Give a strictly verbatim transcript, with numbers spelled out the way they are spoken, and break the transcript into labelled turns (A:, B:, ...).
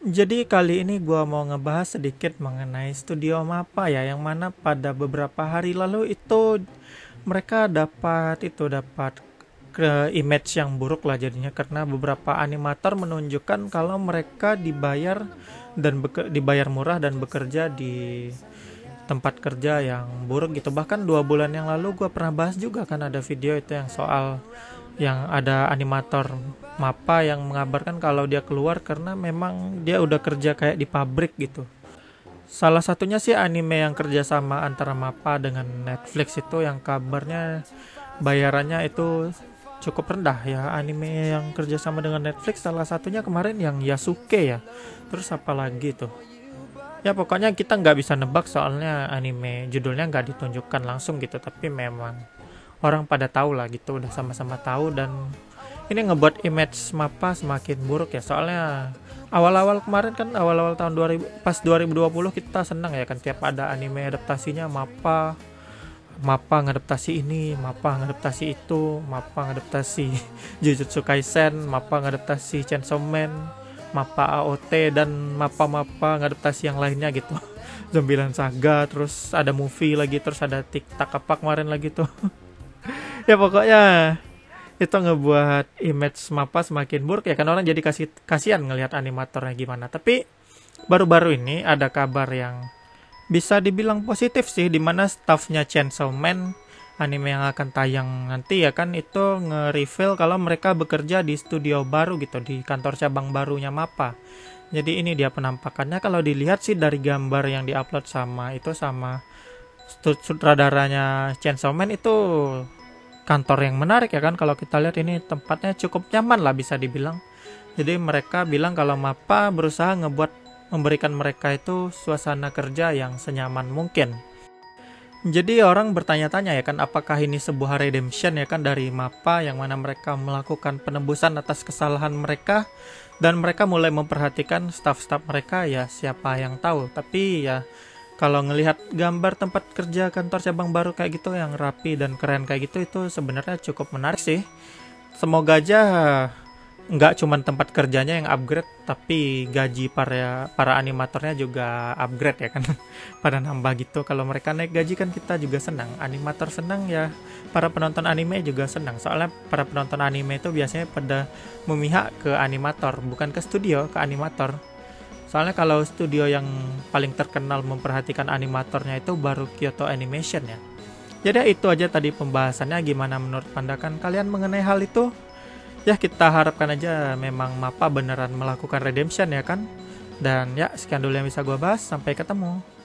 A: Jadi kali ini gua mau ngebahas sedikit mengenai Studio Mappa ya, yang mana pada beberapa hari lalu itu mereka dapat itu dapat ke image yang buruk lah jadinya, karena beberapa animator menunjukkan kalau mereka dibayar dan beke- dibayar murah dan bekerja di tempat kerja yang buruk gitu. Bahkan dua bulan yang lalu gua pernah bahas juga kan, ada video itu yang soal yang ada animator Mappa yang mengabarkan kalau dia keluar karena memang dia udah kerja kayak di pabrik gitu. Salah satunya sih anime yang kerjasama antara Mappa dengan Netflix itu, yang kabarnya bayarannya itu cukup rendah ya. Anime yang kerjasama dengan Netflix salah satunya kemarin yang Yasuke ya. Terus apa lagi tuh? Ya pokoknya kita nggak bisa nebak soalnya anime judulnya nggak ditunjukkan langsung gitu, tapi memang orang pada tahu lah gitu, udah sama-sama tahu. Dan ini ngebuat image Mappa semakin buruk ya, soalnya awal-awal kemarin kan, awal-awal tahun dua ribu, pas dua ribu dua puluh kita senang ya kan, tiap ada anime adaptasinya Mappa Mappa ngadaptasi ini, Mappa ngadaptasi itu, Mappa ngadaptasi Jujutsu Kaisen, Mappa ngadaptasi Chainsaw Man, Mappa A O T, dan Mappa-Mappa ngadaptasi yang lainnya gitu. Zombieland Saga, terus ada movie lagi, terus ada TikTok apa kemarin lagi tuh. Ya pokoknya itu ngebuat image Mappa semakin buruk ya kan, orang jadi kasih kasihan ngelihat animatornya gimana. Tapi baru-baru ini ada kabar yang bisa dibilang positif sih, dimana staffnya Chainsaw Man, anime yang akan tayang nanti ya kan, itu nge-reveal kalau mereka bekerja di studio baru gitu, di kantor cabang barunya Mappa. Jadi ini dia penampakannya, kalau dilihat sih dari gambar yang diupload sama itu sama sutradaranya Chainsaw Man, itu kantor yang menarik ya kan. Kalau kita lihat ini tempatnya cukup nyaman lah bisa dibilang. Jadi mereka bilang kalau Mappa berusaha ngebuat memberikan mereka itu suasana kerja yang senyaman mungkin. Jadi orang bertanya-tanya ya kan, apakah ini sebuah redemption ya kan dari Mappa, yang mana mereka melakukan penebusan atas kesalahan mereka dan mereka mulai memperhatikan staff-staff mereka, ya siapa yang tahu. Tapi ya kalau ngelihat gambar tempat kerja kantor cabang baru kayak gitu yang rapi dan keren kayak gitu, itu sebenarnya cukup menarik sih. Semoga aja nggak cuman tempat kerjanya yang upgrade, tapi gaji para para animatornya juga upgrade ya kan. Pada nambah gitu. Kalau mereka naik gaji kan kita juga senang, animator senang ya, para penonton anime juga senang. Soalnya para penonton anime itu biasanya pada memihak ke animator, bukan ke studio, ke animator. Soalnya kalau studio yang paling terkenal memperhatikan animatornya itu baru Kyoto Animation ya. Jadi itu aja tadi pembahasannya, gimana menurut pandangan kalian mengenai hal itu? Ya kita harapkan aja memang Mappa beneran melakukan redemption ya kan. Dan ya sekian dulu yang bisa gue bahas, sampai ketemu.